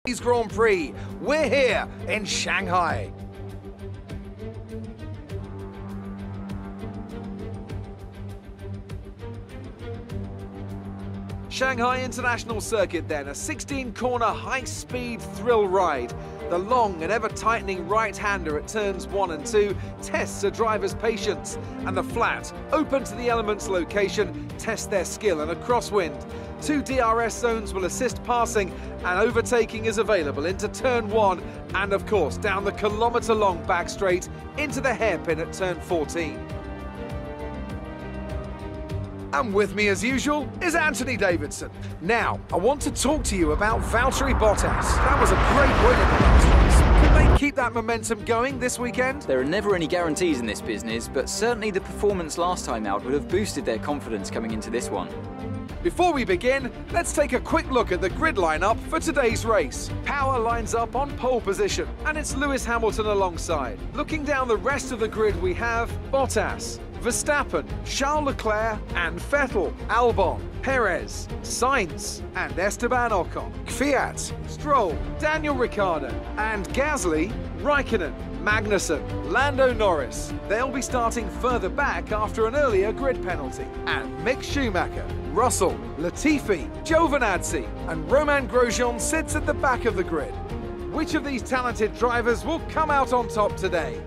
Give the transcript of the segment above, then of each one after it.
Grand Prix. We're here in Shanghai. Shanghai International Circuit then, a 16-corner high-speed thrill ride. The long and ever-tightening right-hander at turns 1 and 2 tests a driver's patience, and the flat, open to the elements location, tests their skill in a crosswind. 2 DRS zones will assist passing, and overtaking is available into turn 1 and of course down the kilometre-long back straight into the hairpin at turn 14. And with me, as usual, is Anthony Davidson. Now, I want to talk to you about Valtteri Bottas. That was a great win in the last race. Can they keep that momentum going this weekend? There are never any guarantees in this business, but certainly the performance last time out would have boosted their confidence coming into this one. Before we begin, let's take a quick look at the grid lineup for today's race. Power lines up on pole position, and it's Lewis Hamilton alongside. Looking down the rest of the grid, we have Bottas, Verstappen, Charles Leclerc and Vettel, Albon, Perez, Sainz and Esteban Ocon, Kvyat, Stroll, Daniel Ricciardo and Gasly, Raikkonen, Magnussen, Lando Norris. They'll be starting further back after an earlier grid penalty. And Mick Schumacher, Russell, Latifi, Giovinazzi and Romain Grosjean sits at the back of the grid. Which of these talented drivers will come out on top today?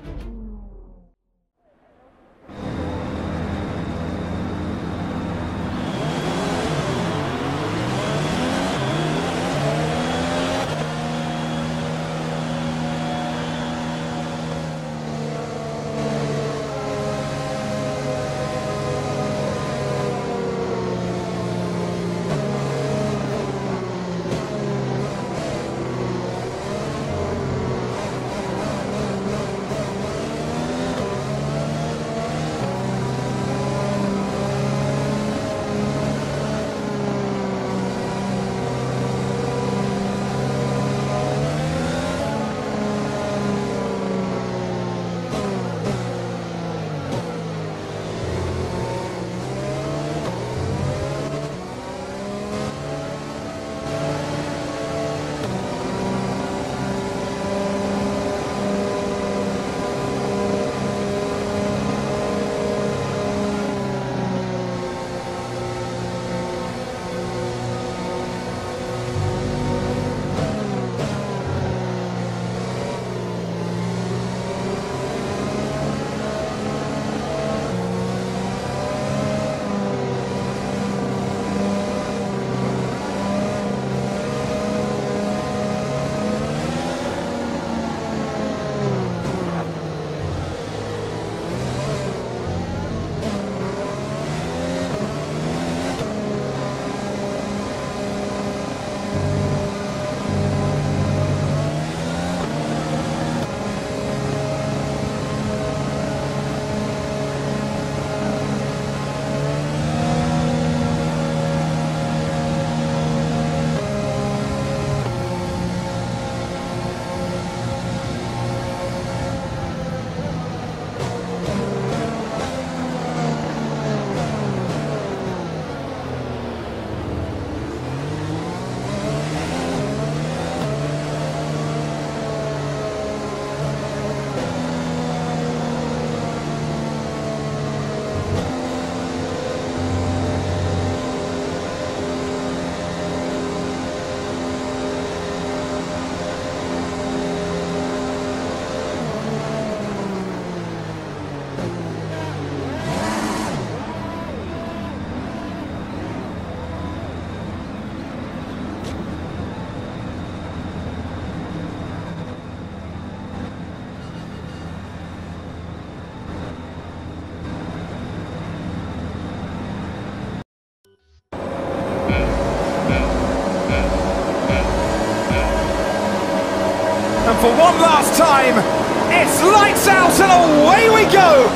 And for one last time, it's lights out and away we go!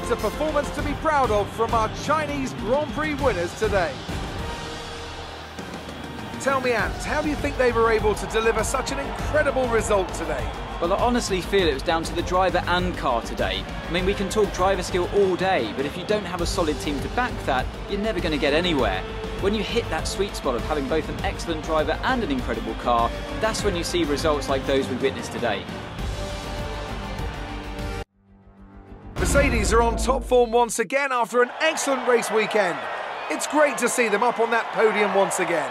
It's a performance to be proud of from our Chinese Grand Prix winners today. Tell me, Ant, how do you think they were able to deliver such an incredible result today? Well, I honestly feel it was down to the driver and car today. I mean, we can talk driver skill all day, but if you don't have a solid team to back that, you're never going to get anywhere. When you hit that sweet spot of having both an excellent driver and an incredible car, that's when you see results like those we witnessed today. Mercedes are on top form once again after an excellent race weekend. It's great to see them up on that podium once again.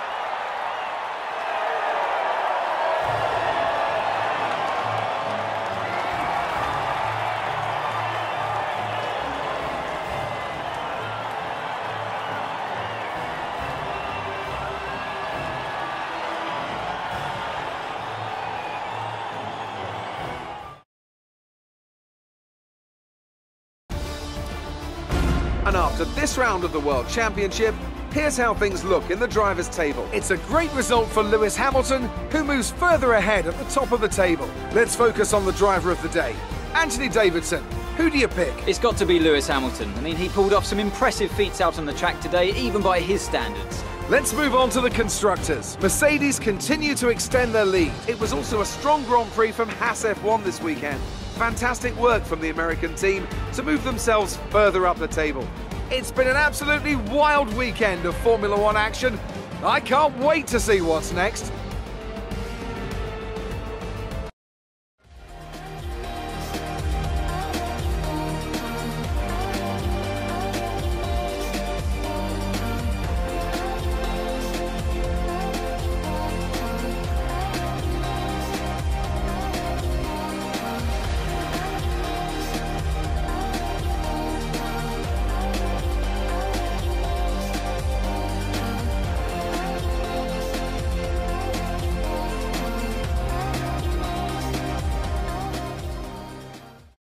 And after this round of the World Championship, here's how things look in the drivers' table. It's a great result for Lewis Hamilton, who moves further ahead at the top of the table. Let's focus on the driver of the day. Anthony Davidson, who do you pick? It's got to be Lewis Hamilton. I mean, he pulled off some impressive feats out on the track today, even by his standards. Let's move on to the constructors. Mercedes continue to extend their lead. It was also a strong Grand Prix from Haas F1 this weekend. Fantastic work from the American team to move themselves further up the table. It's been an absolutely wild weekend of Formula One action. I can't wait to see what's next.